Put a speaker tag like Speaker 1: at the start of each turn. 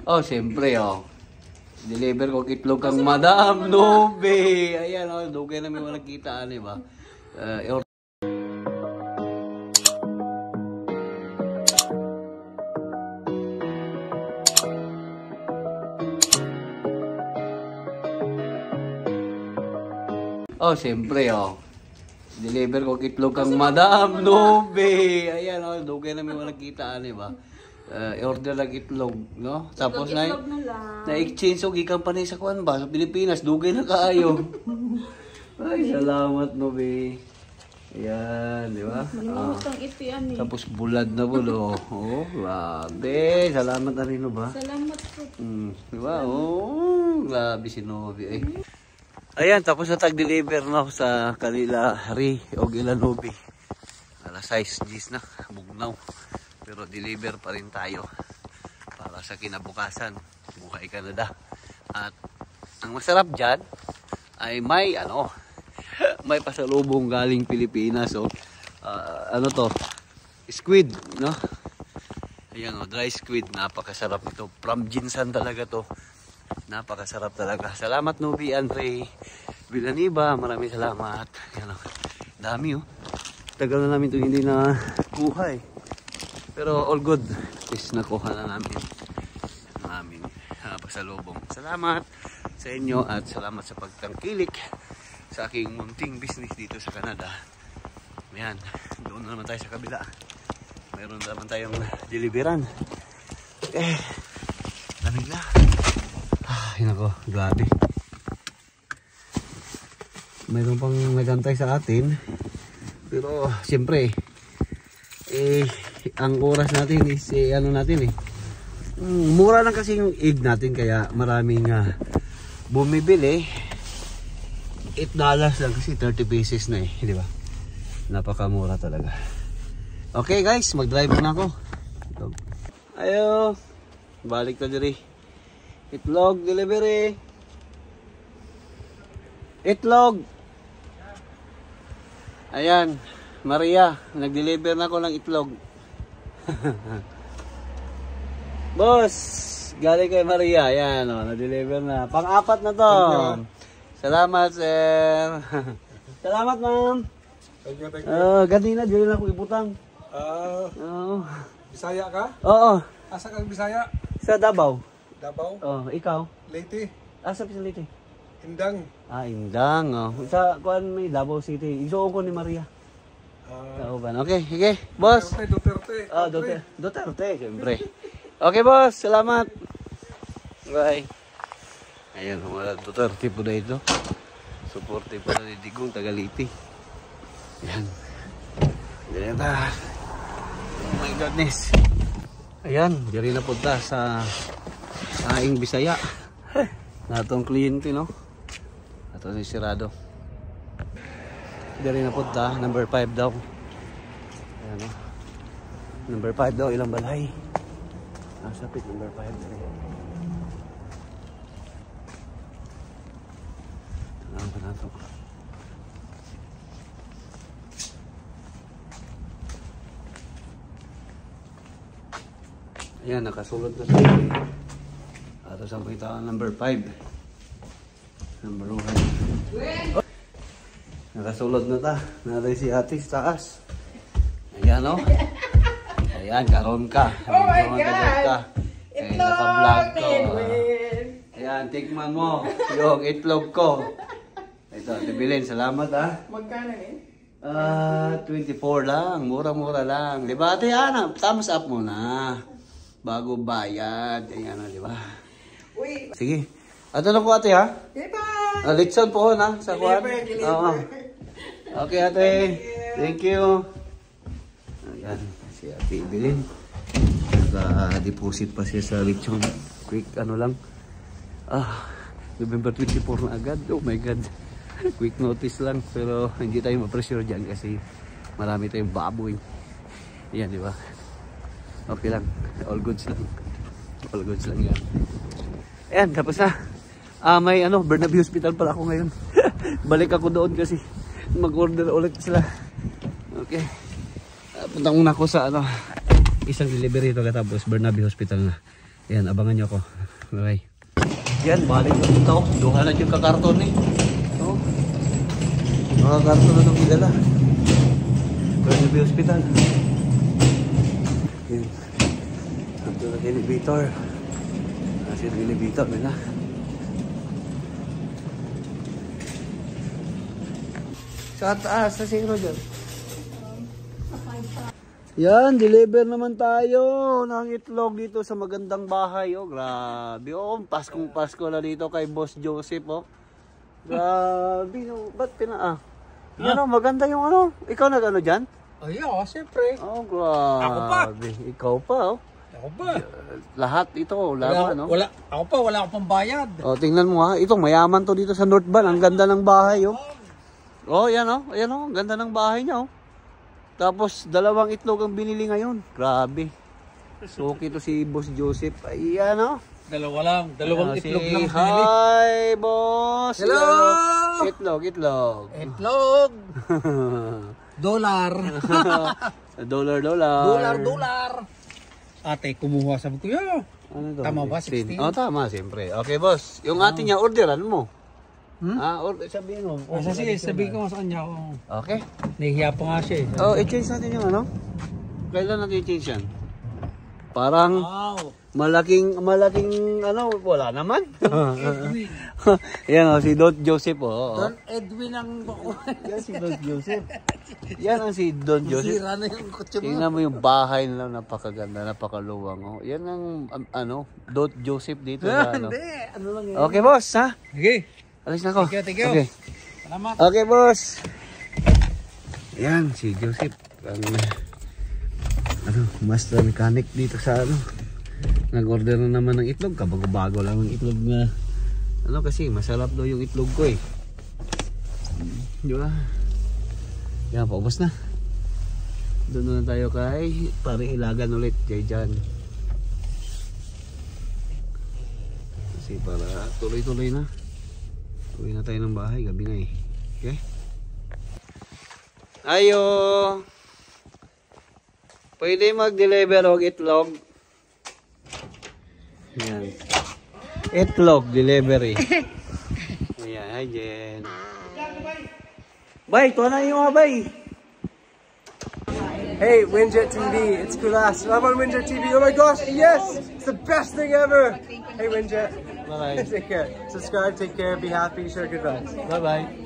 Speaker 1: Oh, siyempre, oh. Deliver ko itlog kang Madam Nobe. Ayan, oh. Dugay na may walang kitaan, ba? Oh, siyempre, oh. Deliver ko itlog kang Madam Nobe. Ayan, oh. Dugay na may walang kitaan, ba? Order lang itlog, no? Tapos na-exchange og ikan pa sa kuan ba sa Pilipinas, dugay na kaayo. Ay, salamat no be. Ayan, di ba? Tapos bulad na bulo. Oh, grabe. Salamat na rin, no ba?
Speaker 2: Salamat po.
Speaker 1: Di ba? Oh, grabe si Nobe. Eh. Ayan, tapos na tag-deliver no sa kanila Ri o Gila Nobe. Alas 6 Gs na, bugnaw. Pero deliver pa rin tayo para sa kinabukasan, buhay Canada. At ang masarap dyan ay may may pasalubong galing Pilipinas. So, ano to? Squid, no? Ayan o, dry squid. Napakasarap ito. From Jinsan talaga to. Napakasarap talaga. Salamat Nobe Andre Villanueva. Maraming salamat. Ayan o. Dami o. Tagal na namin ito hindi na kuha eh. Pero all good. Is nakuha na namin ang aming pasalubong. Salamat sa inyo at salamat sa pagtangkilik sa aking munting business dito sa Canada. Ayan, doon na naman tayo sa kabila. Mayroon naman tayong deliveran. Lamig na. Yun ako, grabe. Mayroon pang nagantay sa atin. Pero siyempre ang oras natin is mura lang kasi yung egg natin kaya maraming bumibili. $8 lang kasi 30 pesos na di ba? Napakamura talaga. Okay guys, mag-drive na ako. Ayo, balik na diri. Itlog delivery. Itlog. Ayan, Maria, nag-deliver na ako ng itlog. Boss, galing kay Maria. Ayan o, na-deliver na. Pang-apat na to. Salamat, sir. Salamat, ma'am. Ganina, dili na ako ibutang.
Speaker 3: Bisaya ka?
Speaker 1: Oo.
Speaker 3: Asa kang Bisaya?
Speaker 1: Sa Davao.
Speaker 3: Davao?
Speaker 1: Oo, ikaw?
Speaker 3: Leyte.
Speaker 1: Asa sa Leyte?
Speaker 3: Indang.
Speaker 1: Indang. Oh. Sa kuan may Davao City. Isuon ko ni Maria. Okay, sige. Boss.
Speaker 3: Duterte.
Speaker 1: Duterte, siyempre. Okay, boss. Salamat. Bye. Ayan, wala Duterte po na ito. Supportive po na ni Digong Tagaliti. Ayan. Ayan ta. Oh my goodness. Ayan, diri na punta sa Saing Bisaya. Natong kliyente, no? Ito si Sirado. Diri na punta, number 5 daw. Ayan o. Number 5 daw, ilang balay. Sapit, number 5. Tanawin ko na ito. Ayan, nakasulot na sa ito. Ato sa kita number 5. Number 1. Nakasulod na ta. Naray si ate sa taas. Ayan o. Ayan, karon ka.
Speaker 2: Oh my God!
Speaker 1: Kaya naka-vlog ko. Ayan, tikman mo. Yung itlog ko. Ito, tibilin. Salamat ha.
Speaker 2: Magkano eh?
Speaker 1: 24 lang. Mura-mura lang. Diba ate, thumbs up muna. Bago bayad. Ayan o, diba?
Speaker 2: Uy!
Speaker 1: Sige. Ato na ko ate ha.
Speaker 2: Bye-bye!
Speaker 1: Litson po na sa kuwan. Oo. Okay ate. Thank you. Ayan. Si ate Evelyn. Naka-deposit pa siya sa Litson. Quick ano lang. November 24 na agad. Oh my God. Quick notice lang. Pero hindi tayo ma-pressure dyan kasi marami tayong baboy. Ayan, di ba? Okay lang. All goods lang. All goods lang yan. Ayan, tapos na. May Burnaby Hospital pala ako ngayon. Balik ako doon kasi mag-order ulit sila. Okay. Punta muna ako sa isang delivery ito katapos Burnaby Hospital na. Yan, abangan nyo ako. Bye. Yan, balik na dito. Duha na yung kakarton eh. Oh. Mga karton na itong gidala. Barnaby Hospital. Yan. Ito na elevator. Kasi yung elevator nila. Sa taas, sa sino dyan? Yan, deliver naman tayo ng itlog dito sa magandang bahay. Oh, grabe. Oh, Paskong Pasko na dito kay Boss Joseph. Oh. Grabe. Oh, ba't yan oh, maganda yung ano. Ikaw nag-ano dyan?
Speaker 3: Ay, ako, siyempre.
Speaker 1: Oh, grabe.
Speaker 3: Ako pa.
Speaker 1: Ikaw pa, oh.
Speaker 3: Ako ba?
Speaker 1: Lahat ito, laman, no?
Speaker 3: Ako pa, wala akong pambayad.
Speaker 1: Oh, tingnan mo ha. Ito, mayaman to dito sa North Van. Ang ganda ng bahay, oh. Oh, yan, oh. Ayan, oh. Ang ganda ng bahay niya, oh. Tapos, 2 itlog ang binili ngayon. Grabe. So, ito si Boss Joseph. Ayan, oh.
Speaker 3: 2 lang. 2 itlog lang.
Speaker 1: Hi, boss.
Speaker 3: Hello.
Speaker 1: Itlog.
Speaker 3: Itlog. Dollar.
Speaker 1: Dollar.
Speaker 3: Ate, kumuha sa kuya.
Speaker 1: Ano to?
Speaker 3: Tama ba? 16?
Speaker 1: Oh, tama, siyempre. Okay, boss. Yung atin niya, orderan mo. Sabihin mo.
Speaker 3: Sige, sabihin ko sa kanya.
Speaker 1: Okay.
Speaker 3: Nahihiya pa nga siya eh.
Speaker 1: Oh, i-change natin yung ano? Kailan natin i-change yan? Parang malaking ano, wala naman. Yan oh, si Don Joseph oh.
Speaker 3: Don Edwin ang
Speaker 1: Yan si Don Joseph. Yan ang si Don Joseph.
Speaker 3: sira na yung kutsi mo.
Speaker 1: Tingnan mo yung bahay nila, napakaganda, napakaluwang oh. Yan ang ano, Don Joseph dito na ano.
Speaker 3: Hindi, ano lang yan.
Speaker 1: Okay, boss, ha?
Speaker 3: Okay.
Speaker 1: Alis na ako.
Speaker 3: Thank you.
Speaker 1: Okay.
Speaker 3: Salamat.
Speaker 1: Okay, boss. Yan, si Joseph. Master mechanic dito sa ano. Nag-order na naman ng itlog. Kabago-bago lang ng itlog na. Ano kasi, masarap daw yung itlog ko eh. Di ba? Yan, paubos na. Doon na tayo kay Paring Ilagan ulit. Kay Jan. Kasi para tuloy-tuloy na. Uwi na tayo ng bahay, gabi na eh. Okay? Ayo! Pwede mag-deliver og itlog. Yan. Itlog delivery. Ayan, hi Jen. Bay, ito na yung mga bay.
Speaker 3: Hey, Winjet TV, it's Kulas. I'm on Winjet TV. Oh my gosh, yes! It's the best thing ever! Hey, Winjet.
Speaker 1: Bye-bye.
Speaker 3: Take care. Subscribe, take care, be happy, share good vibes.
Speaker 1: Bye-bye.